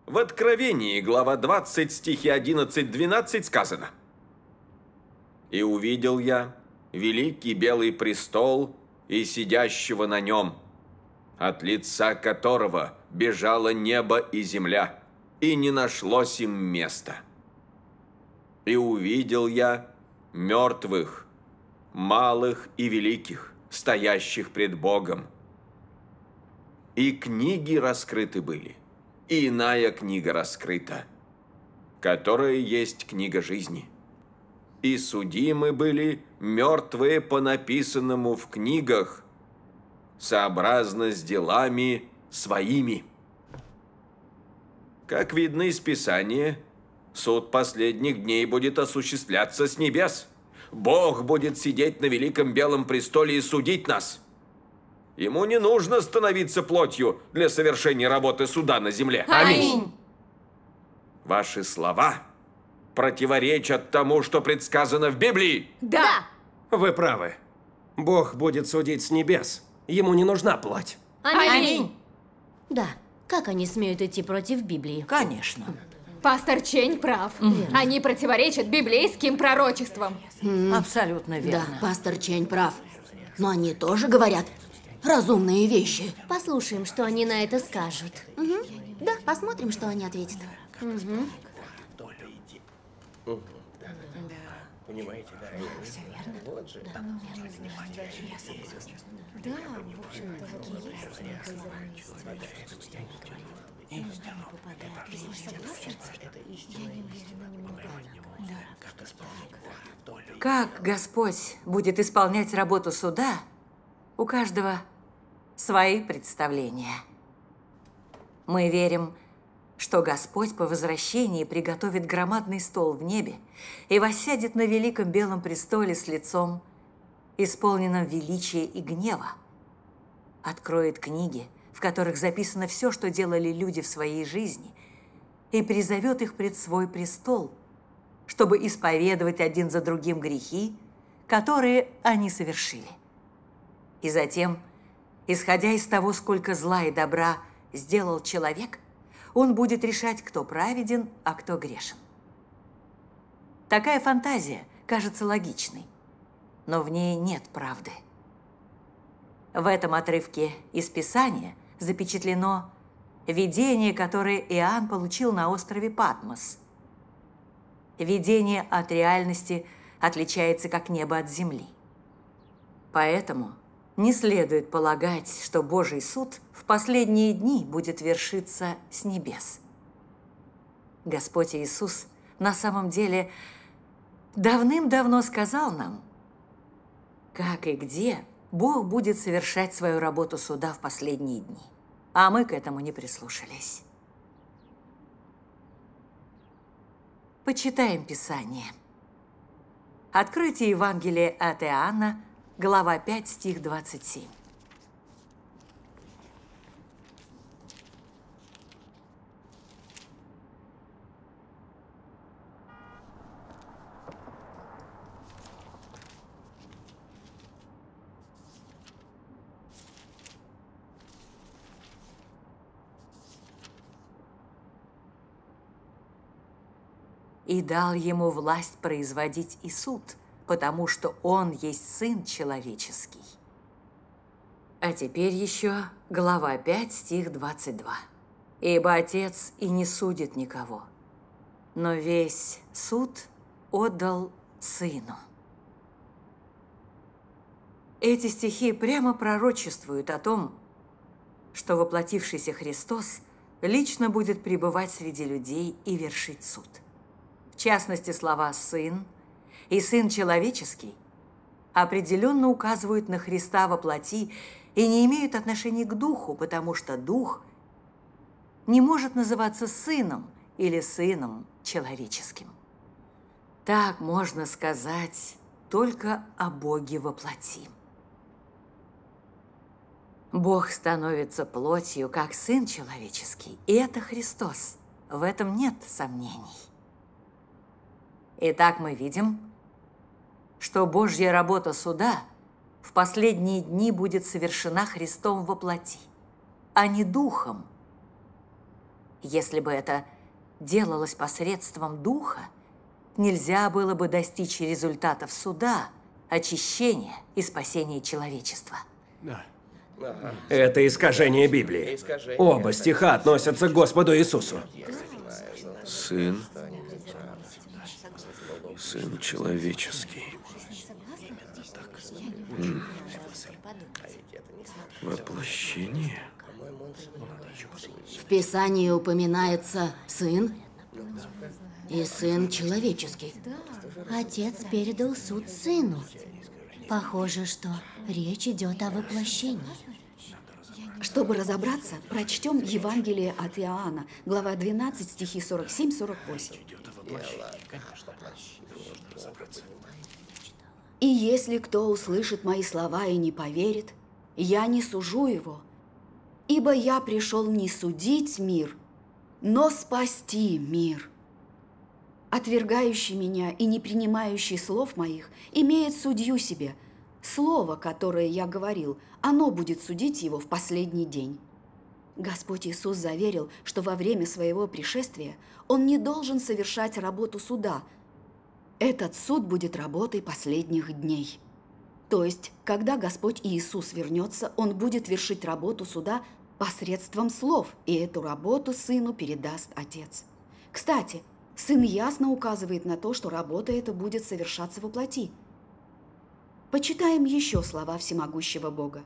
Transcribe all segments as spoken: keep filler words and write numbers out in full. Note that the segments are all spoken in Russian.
В Откровении, глава двадцать, стихи одиннадцать-двенадцать сказано: «И увидел я великий белый престол и сидящего на нем, от лица которого бежало небо и земля, и не нашлось им места. И увидел я мертвых, малых и великих, стоящих пред Богом. И книги раскрыты были, и иная книга раскрыта, которая есть книга жизни. И судимы были мертвые по написанному в книгах, сообразно с делами своими». Как видно из Писания, суд последних дней будет осуществляться с небес. Бог будет сидеть на великом белом престоле и судить нас. Ему не нужно становиться плотью для совершения работы суда на земле. Аминь. Ваши слова противоречат тому, что предсказано в Библии. Да. Вы правы. Бог будет судить с небес. Ему не нужна плоть. Аминь. Да. Как они смеют идти против Библии? Конечно. Пастор Чень прав. Верно. Они противоречат библейским пророчествам. Абсолютно верно. Да, пастор Чень прав. Но они тоже говорят разумные вещи. Послушаем, что они на это скажут. Угу. Да, посмотрим, что они ответят. Угу. Понимаете, да? Все верно. Вот же. Да, да, в общем-то, какие есть Как Господь будет исполнять работу суда, у каждого свои представления. Мы верим, что Господь по возвращении приготовит громадный стол в небе и воссядет на великом белом престоле с лицом, исполненным величия и гнева, откроет книги, в которых записано все, что делали люди в своей жизни, и призовет их пред свой престол, чтобы исповедовать один за другим грехи, которые они совершили. И затем, исходя из того, сколько зла и добра сделал человек, он будет решать, кто праведен, а кто грешен. Такая фантазия кажется логичной, но в ней нет правды. В этом отрывке из Писания запечатлено видение, которое Иоанн получил на острове Патмос. Видение от реальности отличается как небо от земли. Поэтому не следует полагать, что Божий суд в последние дни будет вершиться с небес. Господь Иисус на самом деле давным-давно сказал нам, как и где Бог будет совершать свою работу суда в последние дни. А мы к этому не прислушались. Почитаем Писание. Откройте Евангелие от Иоанна, глава пять, стих двадцать семь. «И дал ему власть производить и суд, потому что он есть Сын Человеческий». А теперь еще глава пять, стих двадцать два. «Ибо Отец и не судит никого, но весь суд отдал Сыну». Эти стихи прямо пророчествуют о том, что воплотившийся Христос лично будет пребывать среди людей и вершить суд. В частности, слова «сын» и «сын человеческий» определенно указывают на Христа во плоти и не имеют отношения к Духу, потому что Дух не может называться сыном или сыном человеческим. Так можно сказать только о Боге во плоти. Бог становится плотью, как Сын человеческий, и это Христос. В этом нет сомнений. Итак, мы видим, что Божья работа суда в последние дни будет совершена Христом во плоти, а не Духом, Если бы это делалось посредством Духа, нельзя было бы достичь результатов суда, очищения и спасения человечества. Это искажение Библии. Оба стиха относятся к Господу Иисусу. Сын. Сын человеческий. М. Воплощение? В Писании упоминается сын и сын человеческий. Отец передал суд сыну. Похоже, что речь идет о воплощении. Чтобы разобраться, прочтем Евангелие от Иоанна, глава двенадцать, стихи сорок семь сорок восемь. «И если кто услышит мои слова и не поверит, я не сужу его, ибо я пришел не судить мир, но спасти мир. Отвергающий меня и не принимающий слов моих имеет судью себе. Слово, которое я говорил, оно будет судить его в последний день». Господь Иисус заверил, что во время своего пришествия Он не должен совершать работу суда. Этот суд будет работой последних дней. То есть, когда Господь Иисус вернется, Он будет вершить работу суда посредством слов, и эту работу Сыну передаст Отец. Кстати, Сын ясно указывает на то, что работа эта будет совершаться во плоти. Почитаем еще слова всемогущего Бога.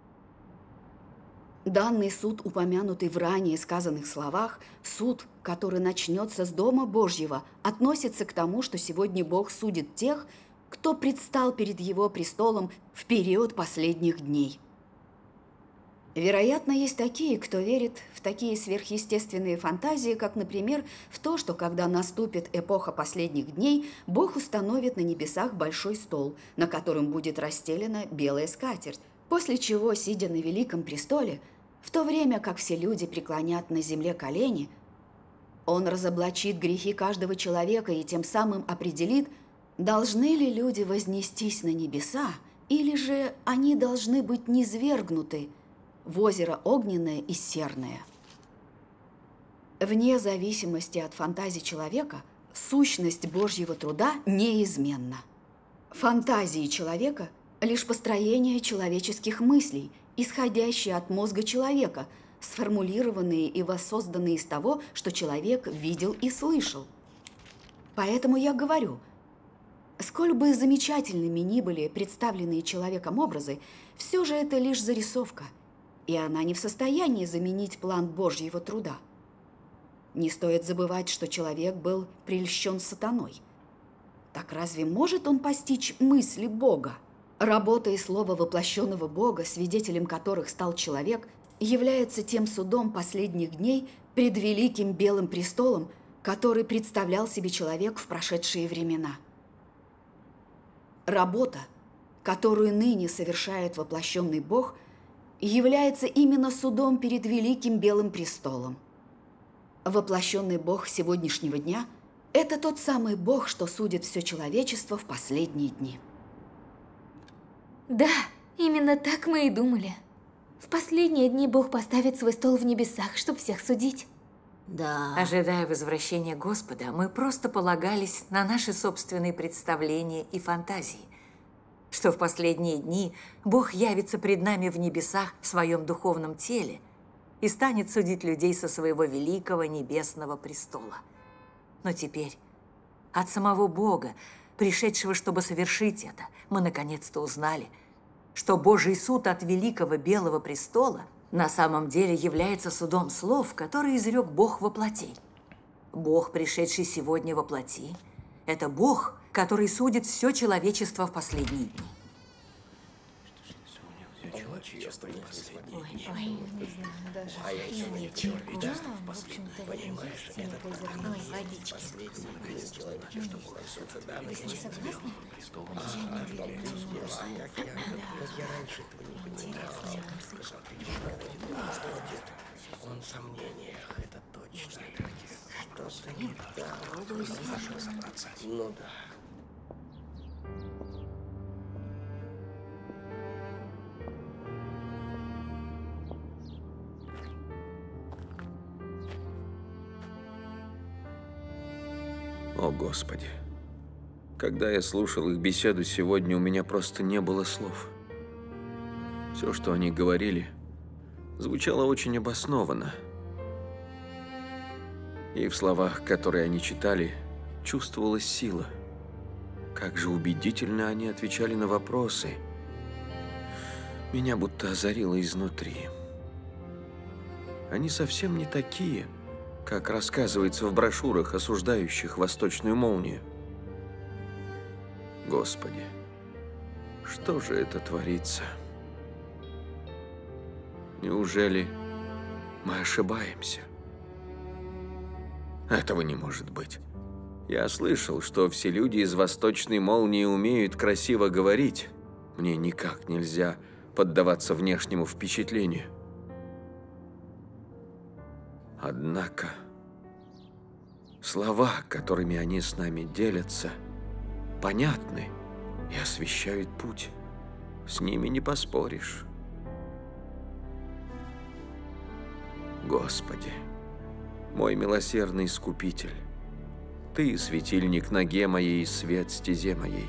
Данный суд, упомянутый в ранее сказанных словах, суд, который начнется с Дома Божьего, относится к тому, что сегодня Бог судит тех, кто предстал перед Его престолом в период последних дней. Вероятно, есть такие, кто верит в такие сверхъестественные фантазии, как, например, в то, что когда наступит эпоха последних дней, Бог установит на небесах большой стол, на котором будет расстелена белая скатерть, после чего, сидя на великом престоле, в то время как все люди преклонят на земле колени, Он разоблачит грехи каждого человека и тем самым определит, должны ли люди вознестись на небеса, или же они должны быть низвергнуты в озеро огненное и серное. Вне зависимости от фантазий человека, сущность Божьего труда неизменна. Фантазии человека – лишь построение человеческих мыслей, исходящие от мозга человека, сформулированные и воссозданные из того, что человек видел и слышал. Поэтому я говорю, сколь бы замечательными ни были представленные человеком образы, все же это лишь зарисовка, и она не в состоянии заменить план Божьего труда. Не стоит забывать, что человек был прельщен сатаной. Так разве может он постичь мысли Бога? Работа и слово воплощенного Бога, свидетелем которых стал человек, является тем судом последних дней пред великим белым престолом, который представлял себе человек в прошедшие времена. Работа, которую ныне совершает воплощенный Бог, является именно судом перед великим белым престолом. Воплощенный Бог сегодняшнего дня – это тот самый Бог, что судит все человечество в последние дни. Да, именно так мы и думали. В последние дни Бог поставит свой стол в небесах, чтобы всех судить. Да. Ожидая возвращения Господа, мы просто полагались на наши собственные представления и фантазии, что в последние дни Бог явится пред нами в небесах в своем духовном теле и станет судить людей со своего великого небесного престола. Но теперь от самого Бога, пришедшего, чтобы совершить это, мы наконец-то узнали, что Божий суд от великого белого престола на самом деле является судом слов, которые изрек Бог во плоти. Бог, пришедший сегодня во плоти, это Бог, который судит все человечество в последние дни. А я еще не человечество в последнее, понимаешь? Это ой, водички. Человечество, что Бог суда, вы не согласны? Я раньше этого не понимал. Он в сомнениях, это точно. Что-то не так. Ну да. О, Господи. Когда я слушал их беседу сегодня, у меня просто не было слов. Все, что они говорили, звучало очень обоснованно. И в словах, которые они читали, чувствовалась сила. Как же убедительно они отвечали на вопросы. Меня будто озарило изнутри. Они совсем не такие, как рассказывается в брошюрах, осуждающих восточную молнию. Господи, что же это творится? Неужели мы ошибаемся? Этого не может быть. Я слышал, что все люди из восточной молнии умеют красиво говорить. Мне никак нельзя поддаваться внешнему впечатлению. Однако, слова, которыми они с нами делятся, понятны и освещают путь. С ними не поспоришь. Господи, мой милосердный Искупитель, Ты светильник ноге моей и свет стезе моей.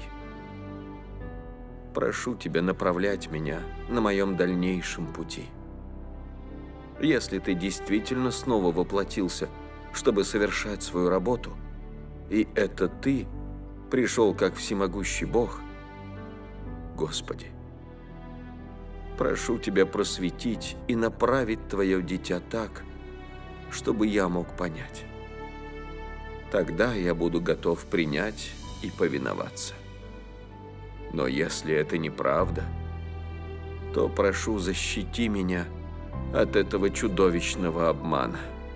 Прошу Тебя направлять меня на моем дальнейшем пути. Если Ты действительно снова воплотился, чтобы совершать свою работу, и это Ты пришел как всемогущий Бог, Господи, прошу Тебя просветить и направить Твое дитя так, чтобы я мог понять. Тогда я буду готов принять и повиноваться. Но если это неправда, то прошу, защити меня от этого чудовищного обмана.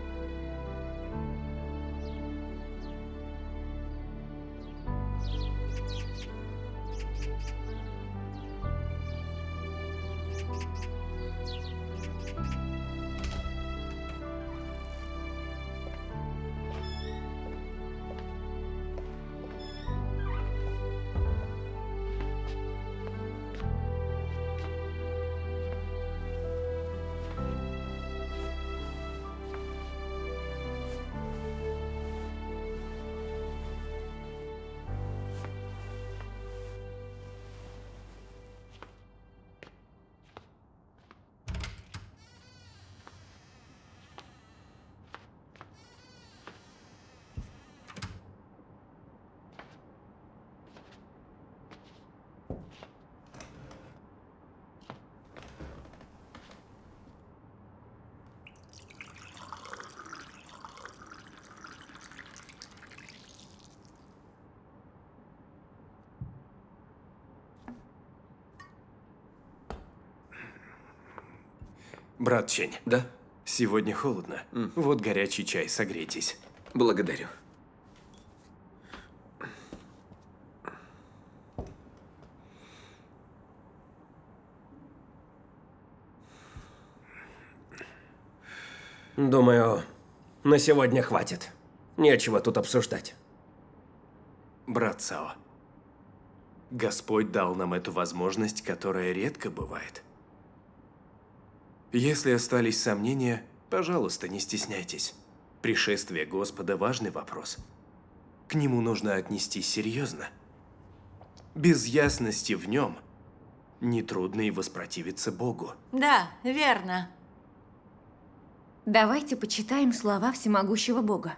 Брат Чень. Да? Сегодня холодно. Mm. Вот горячий чай, согрейтесь. Благодарю. Думаю, на сегодня хватит. Нечего тут обсуждать. Брат Цао, Господь дал нам эту возможность, которая редко бывает. Если остались сомнения, пожалуйста, не стесняйтесь. Пришествие Господа – важный вопрос. К нему нужно отнестись серьезно. Без ясности в нем нетрудно и воспротивиться Богу. Да, верно. Давайте почитаем слова всемогущего Бога.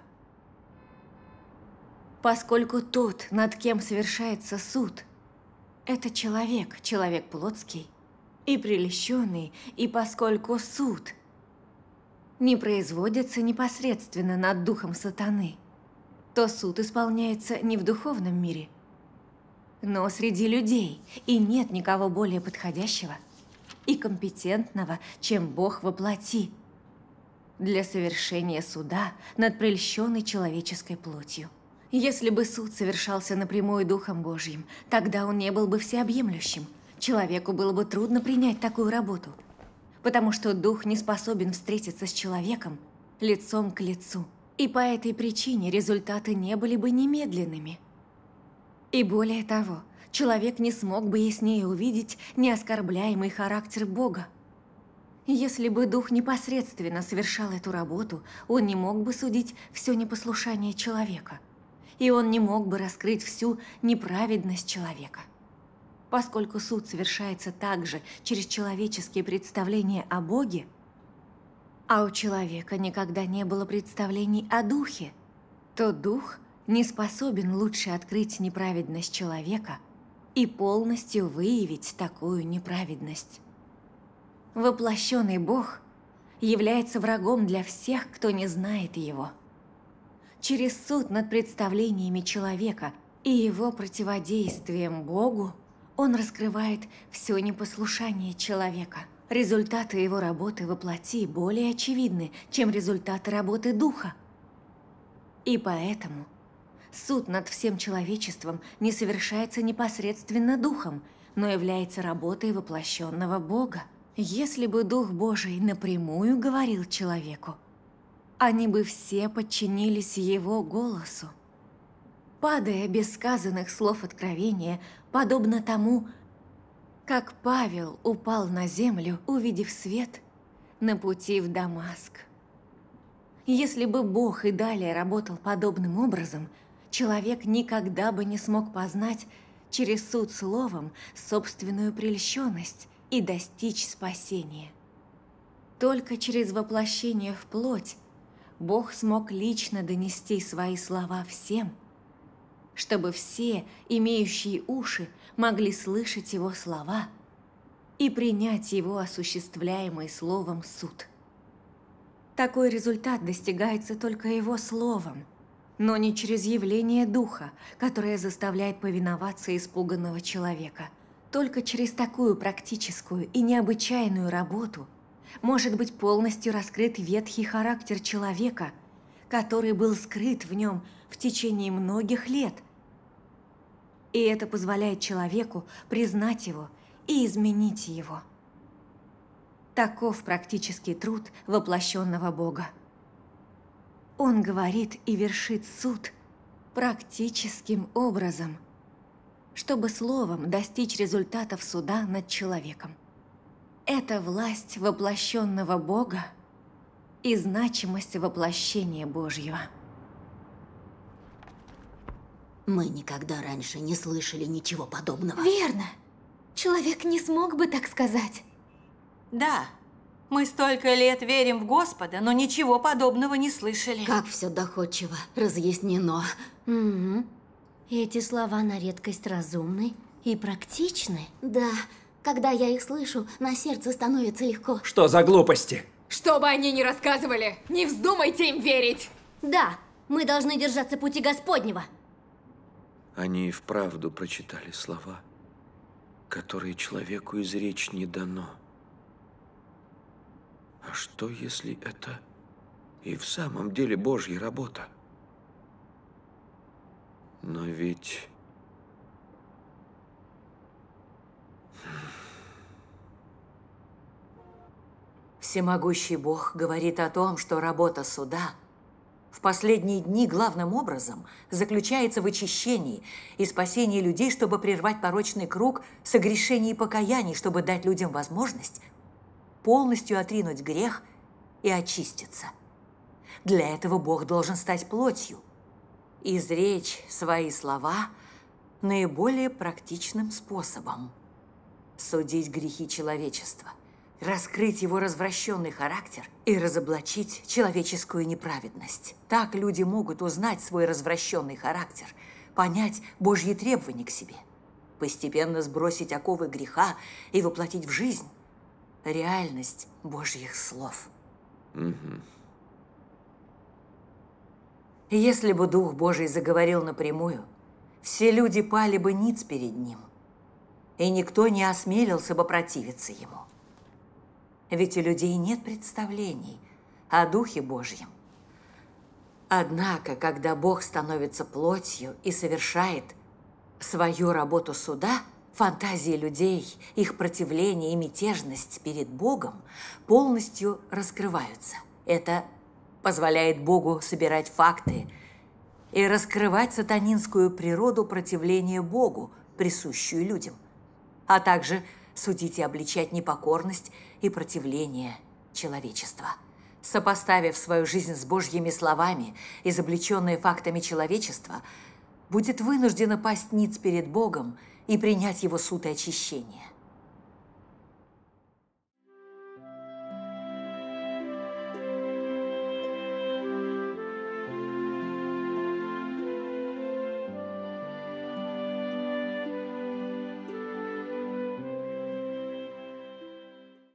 Поскольку тот, над кем совершается суд, это человек, человек плотский, и прельщенный, и поскольку суд не производится непосредственно над духом сатаны, то суд исполняется не в духовном мире, но среди людей, и нет никого более подходящего и компетентного, чем Бог во плоти, для совершения суда над прельщенной человеческой плотью. Если бы суд совершался напрямую Духом Божьим, тогда он не был бы всеобъемлющим. Человеку было бы трудно принять такую работу, потому что Дух не способен встретиться с человеком лицом к лицу. И по этой причине результаты не были бы немедленными. И более того, человек не смог бы яснее увидеть неоскорбляемый характер Бога. Если бы Дух непосредственно совершал эту работу, он не мог бы судить все непослушание человека. и он не мог бы раскрыть всю неправедность человека. Поскольку суд совершается также через человеческие представления о Боге, а у человека никогда не было представлений о Духе, то Дух не способен лучше открыть неправедность человека и полностью выявить такую неправедность. Воплощенный Бог является врагом для всех, кто не знает Его. Через суд над представлениями человека и его противодействием Богу он раскрывает все непослушание человека. Результаты его работы во плоти более очевидны, чем результаты работы Духа. И поэтому суд над всем человечеством не совершается непосредственно Духом, но является работой воплощенного Бога. Если бы Дух Божий напрямую говорил человеку, они бы все подчинились Его голосу. Падая без сказанных слов откровения, подобно тому, как Павел упал на землю, увидев свет на пути в Дамаск. Если бы Бог и далее работал подобным образом, человек никогда бы не смог познать через суд словом собственную прельщенность и достичь спасения. Только через воплощение в плоть Бог смог лично донести свои слова всем, чтобы все, имеющие уши, могли слышать Его слова и принять Его осуществляемый Словом суд. Такой результат достигается только Его Словом, но не через явление Духа, которое заставляет повиноваться испуганного человека. Только через такую практическую и необычайную работу может быть полностью раскрыт ветхий характер человека, который был скрыт в нем в течение многих лет. И это позволяет человеку признать его и изменить его. Таков практический труд воплощенного Бога. Он говорит и вершит суд практическим образом, чтобы словом достичь результатов суда над человеком. Это власть воплощенного Бога и значимость воплощения Божьего. Мы никогда раньше не слышали ничего подобного. Верно. Человек не смог бы так сказать. Да, мы столько лет верим в Господа, но ничего подобного не слышали. Как все доходчиво разъяснено. Угу. Эти слова на редкость разумны и практичны. Да, когда я их слышу, на сердце становится легко. Что за глупости? Что бы они ни рассказывали, не вздумайте им верить. Да, мы должны держаться пути Господнего. Они и вправду прочитали слова, которые человеку изречь не дано. А что, если это и в самом деле Божья работа? Но ведь... Всемогущий Бог говорит о том, что работа суда в последние дни главным образом заключается в очищении и спасении людей, чтобы прервать порочный круг согрешений и покаяний, чтобы дать людям возможность полностью отринуть грех и очиститься. Для этого Бог должен стать плотью и изречь свои слова наиболее практичным способом. Судить грехи человечества, раскрыть его развращенный характер и разоблачить человеческую неправедность. Так люди могут узнать свой развращенный характер, понять Божьи требования к себе, постепенно сбросить оковы греха и воплотить в жизнь реальность Божьих слов. Угу. Если бы Дух Божий заговорил напрямую, все люди пали бы ниц перед Ним, и никто не осмелился бы противиться Ему. Ведь у людей нет представлений о Духе Божьем. Однако, когда Бог становится плотью и совершает свою работу суда, фантазии людей, их противление и мятежность перед Богом полностью раскрываются. Это позволяет Богу собирать факты и раскрывать сатанинскую природу противления Богу, присущую людям, а также судить и обличать непокорность и противление человечества. сопоставив свою жизнь с Божьими словами, изобличенные фактами человечества, будет вынуждена пасть ниц перед Богом и принять его суд и очищение.